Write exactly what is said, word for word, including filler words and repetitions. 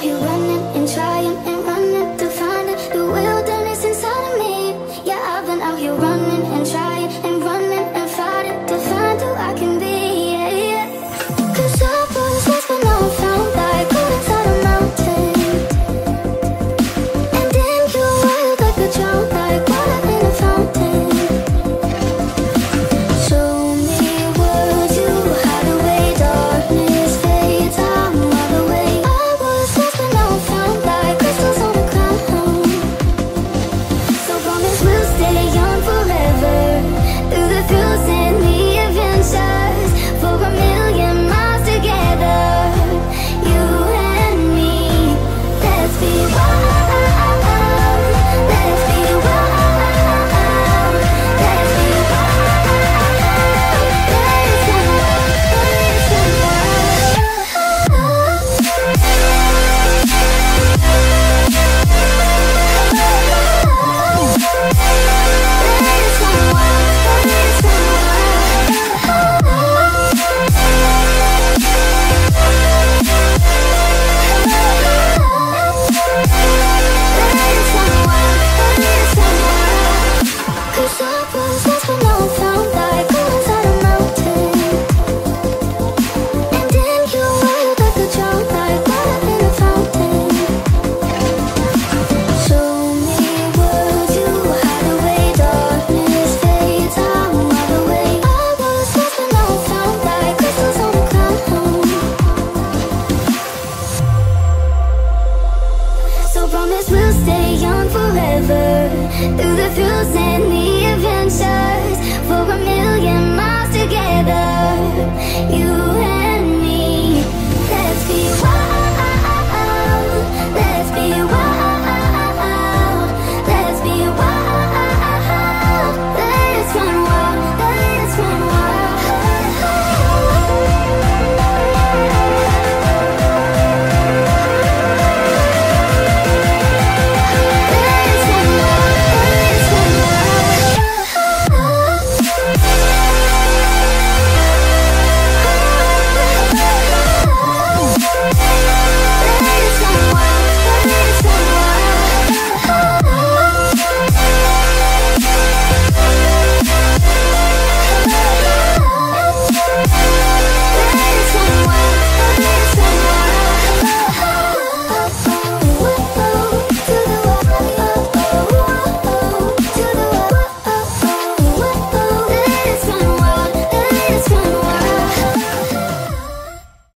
here running and trying and running to find it, the wilderness inside of me. Yeah, I've been out here running and trying and running and fighting to find who I can be. Yeah, yeah. Cause I was lost but now I'm found, like gold inside a mountain. And then you're wild like a drown, like water in a fountain. Show me what you hide away, darkness fades out all the way. I was lost but now I'm found, like crystals on the ground. So promise we'll stay young forever, through the thrills and the adventures, for a million miles together, you and me. Let's be wild, let's be wild, let's be wild, let's go cause I was lost but now I'm found, like gold inside a mountain. And then you're wild like a drown, like water in a fountain. Show me what you hide away, darkness fades out all the way. I was lost but now I'm found, like crystals on the ground. So promise we'll stay young forever, through the thrills and the adventures,